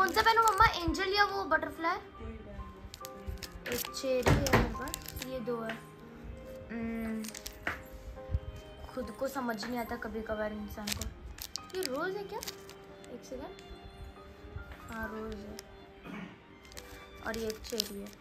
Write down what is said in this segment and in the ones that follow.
कौन सा पहनूं मम्मा, एंजल या वो बटरफ्लाई? एक चेरी है मेरे पास, ये दो है। खुद को समझ नहीं आता कभी कभार इंसान को। ये रोज है क्या? एक सेकंड, हाँ रोज है। और ये एक चेरी है।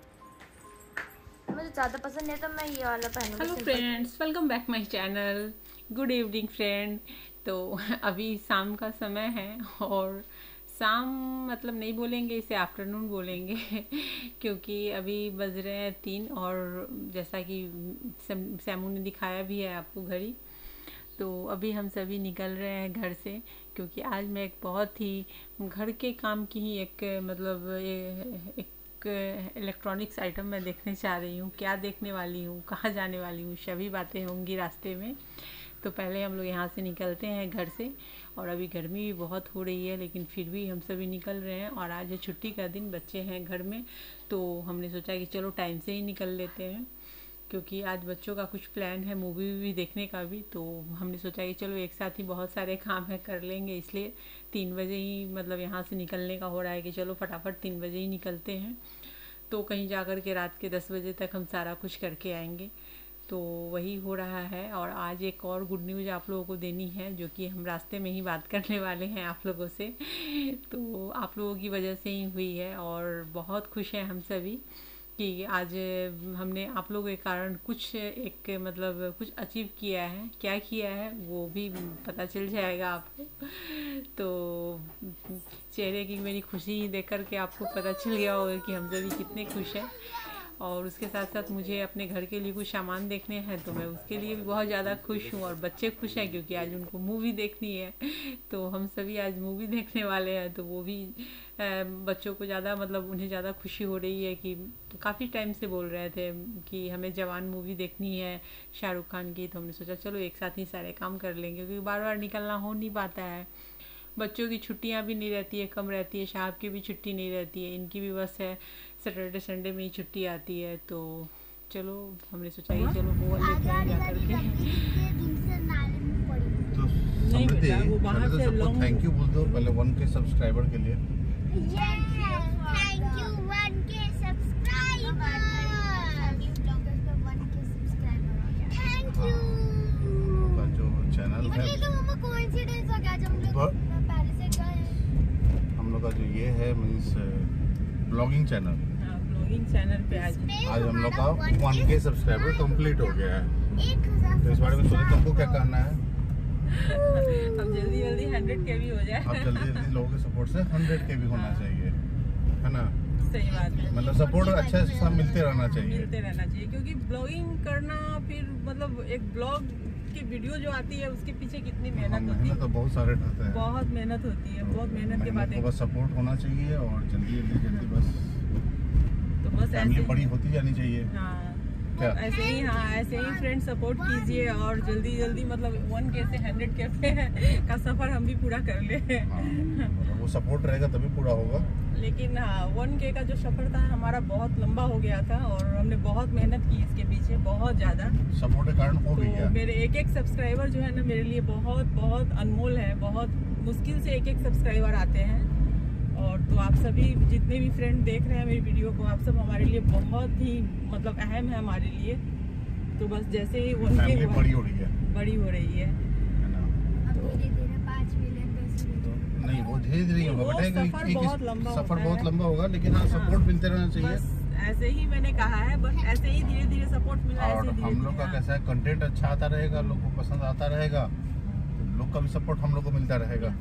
मुझे ज़्यादा पसंद नहीं, तो मैं ये वाला पहनूंगी। Hello friends, welcome back my channel. Good evening friend. तो अभी शाम का समय है, और शाम मतलब नहीं बोलेंगे, इसे आफ्टरनून बोलेंगे क्योंकि अभी बज रहे हैं 3, और जैसा कि सैमू ने दिखाया भी है आपको घड़ी, तो अभी हम सभी निकल रहे हैं घर से, क्योंकि आज मैं एक बहुत ही घर के काम की ही एक मतलब एक इलेक्ट्रॉनिक्स आइटम मैं देखने चाह रही हूँ। क्या देखने वाली हूँ, कहाँ जाने वाली हूँ, सभी बातें होंगी रास्ते में। तो पहले हम लोग यहाँ से निकलते हैं घर से, और अभी गर्मी भी बहुत हो रही है, लेकिन फिर भी हम सभी निकल रहे हैं। और आज है छुट्टी का दिन, बच्चे हैं घर में, तो हमने सोचा कि चलो टाइम से ही निकल लेते हैं, क्योंकि आज बच्चों का कुछ प्लान है मूवी भी देखने का भी। तो हमने सोचा कि चलो एक साथ ही बहुत सारे काम है कर लेंगे, इसलिए 3 बजे ही मतलब यहाँ से निकलने का हो रहा है कि चलो फटाफट 3 बजे ही निकलते हैं, तो कहीं जा कर के रात के 10 बजे तक हम सारा कुछ करके आएंगे। तो वही हो रहा है। और आज एक और गुड न्यूज़ आप लोगों को देनी है, जो कि हम रास्ते में ही बात करने वाले हैं आप लोगों से। तो आप लोगों की वजह से ही हुई है, और बहुत खुश हैं हम सभी कि आज हमने आप लोगों के कारण कुछ एक मतलब कुछ अचीव किया है। क्या किया है वो भी पता चल जाएगा आपको। तो चेहरे की मेरी खुशी देख कर के आपको पता चल गया होगा कि हम सभी कितने खुश हैं। और उसके साथ साथ मुझे अपने घर के लिए कुछ सामान देखने हैं, तो मैं उसके लिए भी बहुत ज़्यादा खुश हूँ। और बच्चे खुश हैं क्योंकि आज उनको मूवी देखनी है, तो हम सभी आज मूवी देखने वाले हैं। तो वो भी बच्चों को ज़्यादा मतलब उन्हें ज़्यादा खुशी हो रही है कि काफ़ी टाइम से बोल रहे थे कि हमें जवान मूवी देखनी है शाहरुख खान की। तो हमने सोचा चलो एक साथ ही सारे काम कर लेंगे, क्योंकि बार बार निकलना हो नहीं पाता है। बच्चों की छुट्टियां भी नहीं रहती है, कम रहती है। साहब की भी छुट्टी नहीं रहती है, इनकी भी बस है सैटरडे संडे में ही छुट्टी आती है। तो चलो हमने सोचा कि चलो वो लेते हैं जा करके। नहीं बेटा, वो बाहर से लॉन्ग थैंक यू बोल दो पहले 1K सब्सक्राइबर के लिए। Thank you 1K subscriber. Thank you. का जो चैनल है, कोइंसिडेंस हो गया जब हम लोग पहले से गए। हम लोग का जो ये है means blogging channel, blogging channel पे आज हम लोग का 1K सब्सक्राइबर कंप्लीट हो गया है। तो इस बारे में सोचे तुमको क्या करना है? अब जल्दी जल्दी 100K भी हो जाए। अब जल्दी जल्दी लोगों के सपोर्ट से 100K भी होना चाहिए, है ना? सही बात है। मतलब सपोर्ट अच्छा सा मिलते रहना चाहिए, क्योंकि ब्लॉगिंग करना फिर मतलब एक ब्लॉग की वीडियो जो आती है उसके पीछे कितनी मेहनत होती है। तो बहुत सारे रहते हैं, बहुत मेहनत होती है, बहुत मेहनत के बाद बस सपोर्ट होना चाहिए, और जल्दी बस तो बस फैमिली बड़ी होती जानी चाहिए। हाँ क्या? ऐसे ही फ्रेंड सपोर्ट कीजिए, और जल्दी जल्दी मतलब 1K से 100K का सफर हम भी पूरा कर ले। वो सपोर्ट रहेगा तभी पूरा होगा। लेकिन हाँ, 1K का जो सफर था हमारा बहुत लंबा हो गया था, और हमने बहुत मेहनत की इसके पीछे, बहुत ज्यादा सपोर्ट के कारण हो भी गया। मेरे एक सब्सक्राइबर जो है ना मेरे लिए बहुत बहुत अनमोल है। बहुत मुश्किल से एक सब्सक्राइबर आते हैं। और तो आप सभी जितने भी फ्रेंड देख रहे हैं मेरी वीडियो को, आप सब हमारे लिए बहुत ही मतलब अहम है हमारे लिए। तो बस जैसे ही 1K बड़ी हो रही है ना, अब धीरे-धीरे 5 मिलियन नहीं वो धीरे होगा बेटा, सफर बहुत लंबा होगा, लेकिन हाँ सपोर्ट मिलते रहना चाहिए। ऐसे ही मैंने कहा है, बस ऐसे ही धीरे धीरे सपोर्ट मिला। और हम लोग का कैसा है, कंटेंट अच्छा आता रहेगा, लोग को पसंद आता रहेगा, तो लोग का भी सपोर्ट हम लोग को मिलता रहेगा।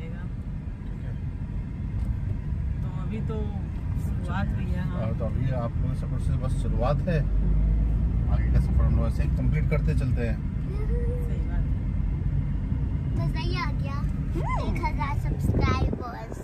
अभी तो शुरुआत हुई है। हाँ। तो अभी आप लोगों के सपोर्ट से बस शुरुआत है, आगे का सफर हम लोग ऐसे ही कंप्लीट करते चलते हैं। सही बात है। बस नहीं आ गया 1000 सब्सक्राइबर्स।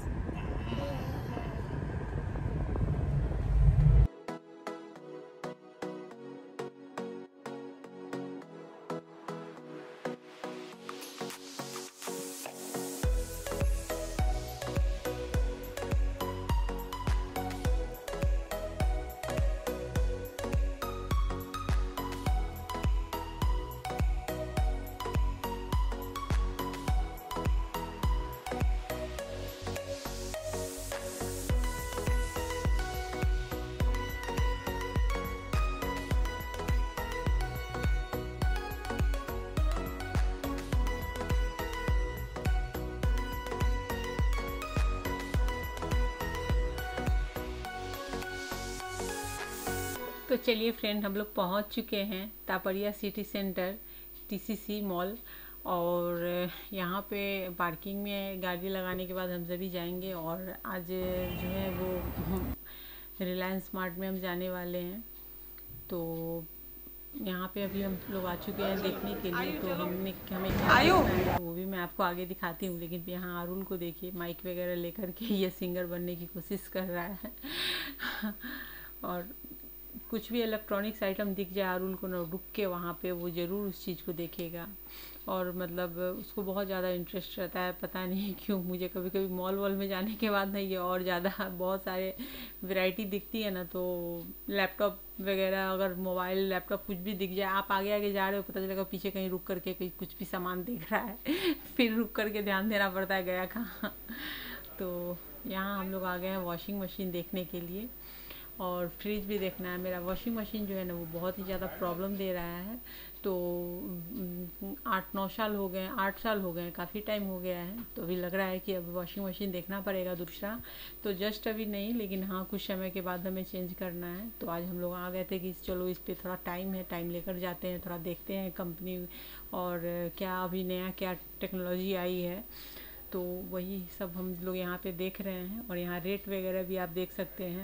तो चलिए फ्रेंड, हम लोग पहुंच चुके हैं Tapadia city centre TCC mall. और यहाँ पे पार्किंग में गाड़ी लगाने के बाद हम सभी जाएंगे और आज जो है वो रिलायंस स्मार्ट में हम जाने वाले हैं। तो यहाँ पे अभी हम लोग आ चुके हैं देखने के लिए। तो हमें क्या है वो भी मैं आपको आगे दिखाती हूँ। लेकिन यहाँ आरुल को देखिए, माइक वगैरह लेकर के ये सिंगर बनने की कोशिश कर रहा है। और कुछ भी इलेक्ट्रॉनिक्स आइटम दिख जाए आरुल को ना, रुक के वहाँ पे वो ज़रूर उस चीज़ को देखेगा। और मतलब उसको बहुत ज़्यादा इंटरेस्ट रहता है, पता नहीं क्यों। मुझे कभी कभी मॉल वॉल में जाने के बाद ना ये और ज़्यादा बहुत सारे वैरायटी दिखती है ना, तो लैपटॉप वगैरह, अगर मोबाइल लैपटॉप कुछ भी दिख जाए, आप आगे आगे जा रहे हो, पता चलेगा पीछे कहीं रुक करके कहीं कुछ भी सामान दिख रहा है। फिर रुक करके ध्यान देना पड़ता है गया कहाँ। तो यहाँ हम लोग आ गए हैं वॉशिंग मशीन देखने के लिए और फ्रिज भी देखना है। मेरा वॉशिंग मशीन जो है ना वो बहुत ही ज़्यादा प्रॉब्लम दे रहा है। तो 8-9 साल हो गए, 8 साल हो गए, काफ़ी टाइम हो गया है। तो अभी लग रहा है कि अब वॉशिंग मशीन देखना पड़ेगा दूसरा। तो जस्ट अभी नहीं, लेकिन हाँ कुछ समय के बाद हमें चेंज करना है। तो आज हम लोग आ गए थे कि चलो इस पर थोड़ा टाइम है, टाइम लेकर जाते हैं, थोड़ा देखते हैं कंपनी और क्या अभी नया क्या टेक्नोलॉजी आई है। तो वही सब हम लोग यहाँ पे देख रहे हैं। और यहाँ रेट वगैरह भी आप देख सकते हैं।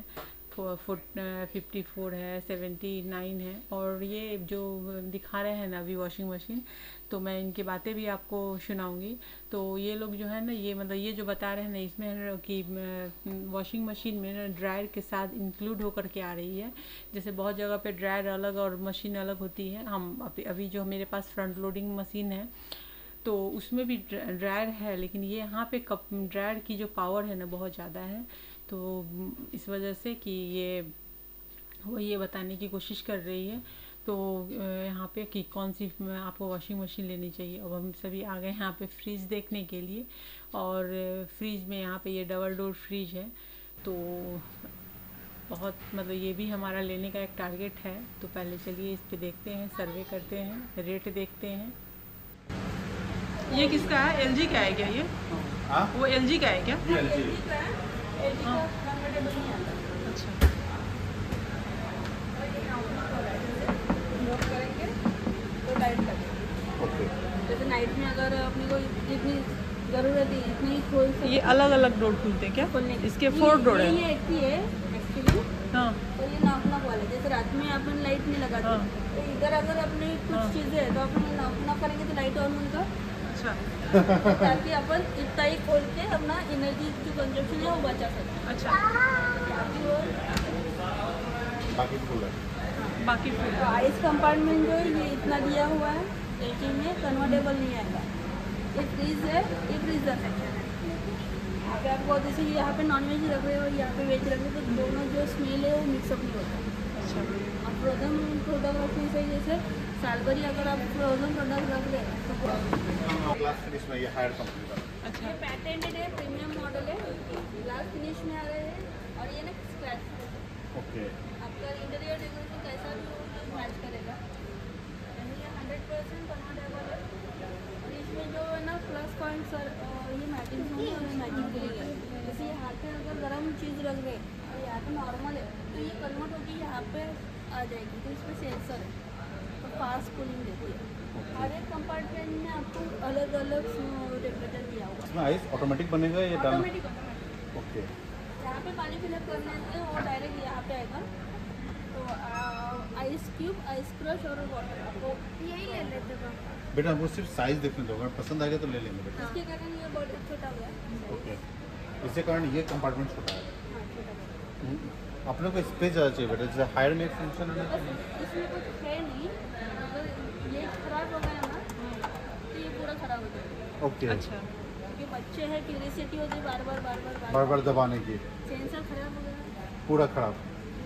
54 है, 79 है। और ये जो दिखा रहे हैं ना अभी वॉशिंग मशीन, तो मैं इनकी बातें भी आपको सुनाऊंगी। तो ये लोग जो है ना, ये मतलब ये जो बता रहे हैं ना, इसमें कि वॉशिंग मशीन में ना ड्रायर के साथ इंक्लूड होकर के आ रही है। जैसे बहुत जगह पे ड्रायर अलग और मशीन अलग होती है। हम अभी जो मेरे पास फ्रंट लोडिंग मशीन है तो उसमें भी ड्रायर है, लेकिन ये यहाँ पे ड्रायर की जो पावर है ना बहुत ज़्यादा है। तो इस वजह से कि वो ये बताने की कोशिश कर रही है। तो यहाँ पे कि कौन सी आपको वॉशिंग मशीन लेनी चाहिए। अब हम सभी आ गए यहाँ पे फ्रिज देखने के लिए। और फ्रिज में यहाँ पे ये डबल डोर फ्रिज है। तो बहुत मतलब ये भी हमारा लेने का एक टारगेट है। तो पहले चलिए इस पे देखते हैं, सर्वे करते हैं, रेट देखते हैं। ये किसका है? LG का है क्या ये? वो LG का है क्या? हाँ। अच्छा। करेंगे तो लाइट लगेगी। जैसे नाइट में अगर अपने को जितनी जरूरत है इतनी ही खोल सकते। ये अलग अलग डोर खुलते हैं क्या? खोलने इसके 4 डोर है। ये एक ही है एक्चुअली। हाँ। तो ये नॉक नॉक वाला, जैसे रात में अपन लाइट नहीं लगाते। हाँ। तो इधर अगर अपने कुछ चीज़ें है तो अपन नॉक करेंगे तो लाइट ऑन होगा। अच्छा। ताकि अपन इतना ही खोल के अपना एनर्जी जो कंजप्शन है वो बचा सकते। अच्छा। बाकी फुल है। बाकी फुल तो आइस कंपार्टमेंट जो है ये इतना दिया हुआ है, लेकिन ये कन्वर्टेबल नहीं आएगा। ये फ्रीज है, ये फ्रीजर सेक्शन है। यहाँ पे आपको जैसे यहाँ पे नॉन वेज रख रहे हो और यहाँ पे वेज रख रहे हो, तो दोनों जो स्मेल है वो मिक्सअप नहीं होता। अच्छा। और फ्रोजन प्रोडक्ट रखने से जैसे साल भर ही अगर आप फ्रोजन प्रोडक्ट रख रहे हैं तो ग्लास फिनिश में ये हायर कंपनी का। अच्छा। ये पैटेंटेड है, प्रीमियम मॉडल है, ग्लास फिनिश में आ रहे हैं। और ये ना स्क्रैच ओके। आपका इंटीरियर डेकोरेशन कैसा भी हो तो मैच करेगा। ये 100% कन्वर्टेबल है। और इसमें जो है ना प्लस पॉइंट सर ये मैचिंग होंगे और मैचिंग के लिए जैसे यहाँ पे अगर गर्म चीज़ रख रहे और यहाँ पे नॉर्मल है तो ये कन्वर्ट होकर यहाँ पे आ जाएगी। तो इसमें सेंसर है तो फास्ट कूलिंग देती है। हर एक कंपार्टमेंट में आपको अलग अलग टेम्परेचर दिया हुआ है। इसमें आइस ऑटोमेटिक बनेगा या डालना? Automatic okay. यहाँ पे पानी फिलअप करने से वो डायरेक्ट यहाँ पे आएगा। तो आइस क्यूब, आइस क्रश और वाटर आपको यही ले लेते हैं। बेटा हमको सिर्फ साइज देखने दो, अगर पसंद आ गया तो ले लेंगे बेटा। इसके कारण ये बॉडी छोटा हुआ है। ओके। इसके कारण ये कंपार्टमेंट छोटा है। हाँ छोटा हुआ। अपने को स्पेस ज़्यादा चाहिए बेटा, जैसे हायर में एक फंक्शन है ना। इसमें कुछ है नहीं, अगर ये खराब हो गया ना तो ये पूरा खराब हो जाएगा। ओके। अच्छा। क्योंकि बच्चे हैं, क्यूरियोसिटी होती है बार बार दबाने की, सेंसर खराब हो गया पूरा खराब।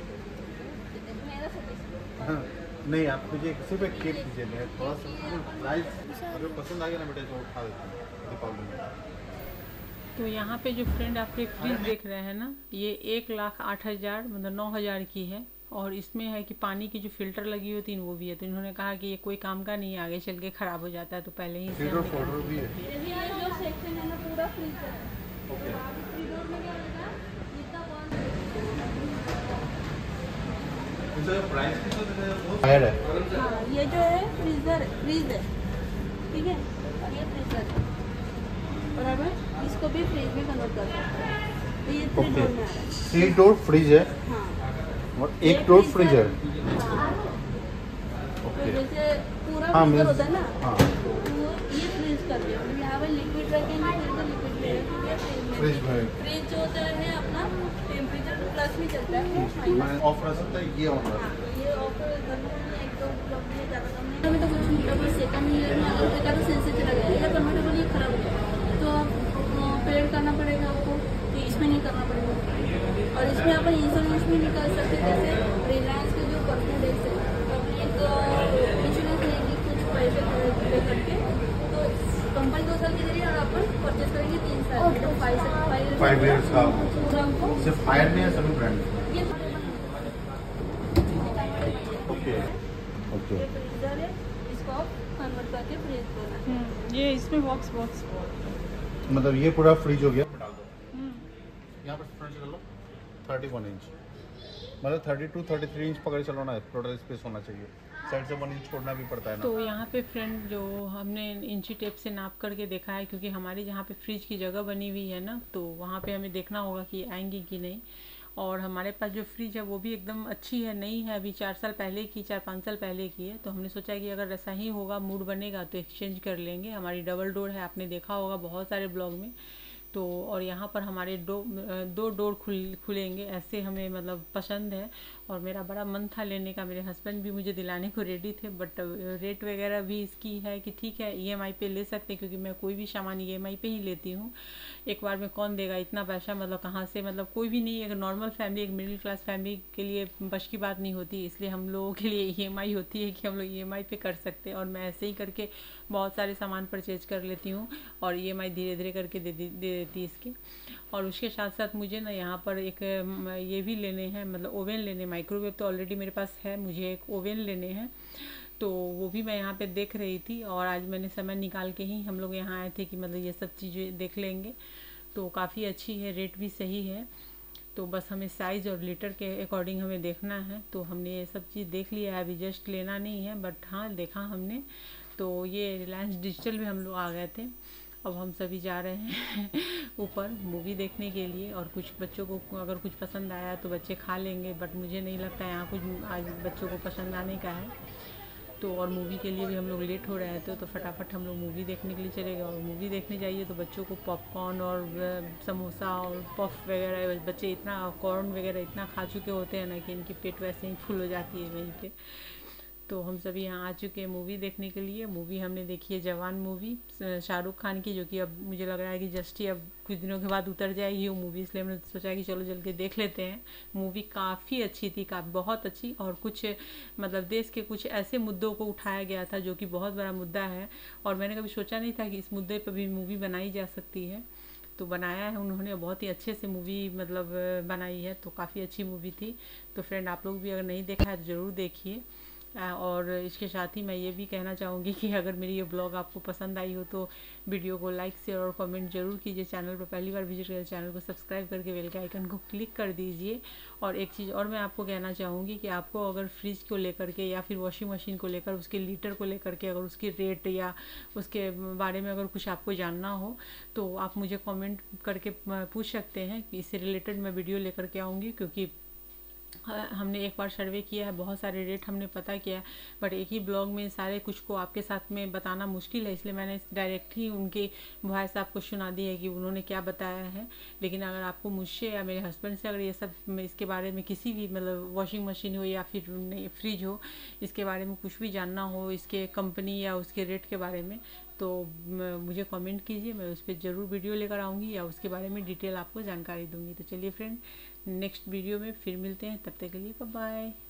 मेरा सजेशन। हाँ, नहीं आप मुझे सिर्फ एक केक दीजिए, मैं थोड़ा सा प्राइस अगर पसंद आ गया ना बेटा तो उठा देता हूँ दीपावली में। तो यहाँ पे जो फ्रेंड आप एक फ्रिज देख रहे हैं ना, ये 1,08,000 मतलब 9,000 की है। और इसमें है कि पानी की जो फिल्टर लगी होती है वो भी है। तो इन्होंने कहा कि ये कोई काम का नहीं है, आगे चल के ख़राब हो जाता है, तो पहले ही इसे फ्रीडर हमने फोल्डर भी है। ये जो सेक्शन है ना पूरा फ्रीजर है। ओके। फ्रीजर में क्या होगा, जितना फायर है। हाँ, ये जो है फ्रीज है, ठीक है, और ये फ्रीजर है, और अब इसको भी फ्रीज में कन्वर्ट कर सकते हैं। तो ये 3 डोर में आ रहा है। 3 डोर फ्रिज है हाँ, और 1 डोर फ्रीजर। हाँ, तो ओके। जैसे पूरा हाँ, फ्रीजर मैं- होता है ना, हाँ। तो ये फ्रीज कर दिया, मतलब यहाँ पे लिक्विड रखेंगे, फिर से लिक्विड ले फ्रिज में फ्रीज जो होता है अपना टेम्परेचर प्लस में चलता है, वो माइनस। मैं ऑफ रह सकता है, ये ऑन रह हाँ, सकता तो ये ऑफर करना है, 1-2 ब्लॉक में ज़्यादा कम नहीं। हमें तो कुछ नहीं करना, सेकंड ईयर में अगर एक आधा सेंस से चला गया या कन्वर्टेबल ये खराब हो गया तो आप पेड करना पड़ेगा आपको, तो इसमें नहीं करना पड़ेगा। और इसमें अपन इंश्योरेंस भी निकाल सकते हैं, जैसे रिलायंस के जो परफेक्ट है पब्लिक इंश्योरेंस लेंगे कुछ पैसे पे करके, तो कंपनी 2 साल के जरिए और अपन परचेज करेंगे 3 साल, तो 5 years का। पूरा हमको है। सिर्फ फायर नहीं है, सभी ब्रांड। ये ओके ओके। ये फ्रीजर है, इसको आप कन्वर्ट करके फ्रीज करना। ये इसमें बॉक्स मतलब ये पूरा फ्रिज हो गया। डाल दो यहाँ पर फ्रंट से कर लो 31 इंच, मतलब 32-33 इंच पकड़ चलो ना, टोटल स्पेस होना चाहिए। साइड से 1 इंच छोड़ना भी पड़ता है ना। तो यहाँ पे फ्रेंड जो हमने इंची टेप से नाप करके देखा है, क्योंकि हमारी जहाँ पे फ्रिज की जगह बनी हुई है ना, तो वहाँ पे हमें देखना होगा कि आएंगी कि नहीं। और हमारे पास जो फ्रिज है वो भी एकदम अच्छी है, नई है, अभी 4 साल पहले की, 4-5 साल पहले की है। तो हमने सोचा कि अगर ऐसा ही होगा, मूड बनेगा तो एक्सचेंज कर लेंगे। हमारी डबल डोर है, आपने देखा होगा बहुत सारे ब्लॉग में। तो और यहाँ पर हमारे 2 डोर खुलेंगे, ऐसे हमें मतलब पसंद है। और मेरा बड़ा मन था लेने का, मेरे हस्बैंड भी मुझे दिलाने को रेडी थे, बट रेट वगैरह भी इसकी है कि ठीक है EMI पे ले सकते हैं, क्योंकि मैं कोई भी सामान EMI पे ही लेती हूँ। एक बार में कौन देगा इतना पैसा, मतलब कहाँ से, मतलब कोई भी नहीं, एक नॉर्मल फैमिली, एक मिडिल क्लास फैमिली के लिए बस की बात नहीं होती। इसलिए हम लोगों के लिए EMI होती है कि हम लोग EMI पे कर सकते हैं। और मैं ऐसे ही करके बहुत सारे सामान परचेज कर लेती हूँ और EMI धीरे धीरे करके दे देती इसकी। और उसके साथ साथ मुझे ना यहाँ पर एक ये भी लेने हैं, मतलब ओवन लेने, माइक्रोवेव तो ऑलरेडी मेरे पास है, मुझे एक ओवन लेने हैं। तो वो भी मैं यहाँ पे देख रही थी, और आज मैंने समय निकाल के ही हम लोग यहाँ आए थे कि मतलब ये सब चीज़ें देख लेंगे। तो काफ़ी अच्छी है, रेट भी सही है। तो बस हमें साइज़ और लीटर के अकॉर्डिंग हमें देखना है। तो हमने ये सब चीज़ देख लिया है, अभी जस्ट लेना नहीं है, बट हाँ देखा हमने। तो ये रिलायंस डिजिटल में हम लोग आ गए थे। अब हम सभी जा रहे हैं ऊपर मूवी देखने के लिए। और कुछ बच्चों को अगर कुछ पसंद आया तो बच्चे खा लेंगे, बट मुझे नहीं लगता यहाँ कुछ आज बच्चों को पसंद आने का है। तो और मूवी के लिए भी हम लोग लेट हो रहे थे, तो फटाफट हम लोग मूवी देखने के लिए चले गए। और मूवी देखने जाइए तो बच्चों को पॉपकॉर्न और समोसा और पफ वगैरह, बच्चे इतना कॉर्न वगैरह इतना खा चुके होते हैं ना कि इनकी पेट वैसे ही फुल हो जाती है वहीं पे। तो हम सभी यहाँ आ चुके हैं मूवी देखने के लिए। मूवी हमने देखी है जवान मूवी, शाहरुख खान की, जो कि अब मुझे लग रहा है कि जस्ट ही अब कुछ दिनों के बाद उतर जाएगी वो मूवी, इसलिए हमने सोचा कि चलो जल्दी देख लेते हैं। मूवी काफ़ी अच्छी थी, बहुत अच्छी। और कुछ मतलब देश के कुछ ऐसे मुद्दों को उठाया गया था जो कि बहुत बड़ा मुद्दा है, और मैंने कभी सोचा नहीं था कि इस मुद्दे पर भी मूवी बनाई जा सकती है। तो बनाया है उन्होंने, बहुत ही अच्छे से मूवी मतलब बनाई है। तो काफ़ी अच्छी मूवी थी। तो फ्रेंड आप लोग भी अगर नहीं देखा है तो ज़रूर देखिए। और इसके साथ ही मैं ये भी कहना चाहूँगी कि अगर मेरी ये ब्लॉग आपको पसंद आई हो तो वीडियो को लाइक शेयर और कमेंट जरूर कीजिए। चैनल पर पहली बार विजिट करें, चैनल को सब्सक्राइब करके बेल के आइकन को क्लिक कर दीजिए। और एक चीज़ और मैं आपको कहना चाहूँगी कि आपको अगर फ्रिज को लेकर के या फिर वॉशिंग मशीन को लेकर, उसके लीटर को लेकर के अगर उसकी रेट या उसके बारे में अगर कुछ आपको जानना हो तो आप मुझे कॉमेंट करके पूछ सकते हैं। इससे रिलेटेड मैं वीडियो लेकर के आऊँगी, क्योंकि हमने एक बार सर्वे किया है, बहुत सारे रेट हमने पता किया है, बट एक ही ब्लॉग में सारे कुछ को आपके साथ में बताना मुश्किल है। इसलिए मैंने डायरेक्ट ही उनके वॉइस आपको सुना दी है कि उन्होंने क्या बताया है। लेकिन अगर आपको मुझसे या मेरे हस्बैंड से अगर ये सब इसके बारे में किसी भी मतलब वॉशिंग मशीन हो या फिर फ्रिज हो, इसके बारे में कुछ भी जानना हो, इसके कंपनी या उसके रेट के बारे में, तो मुझे कमेंट कीजिए, मैं उस पर ज़रूर वीडियो लेकर आऊँगी या उसके बारे में डिटेल आपको जानकारी दूँगी। तो चलिए फ्रेंड, नेक्स्ट वीडियो में फिर मिलते हैं, तब तक के लिए बाय बाय।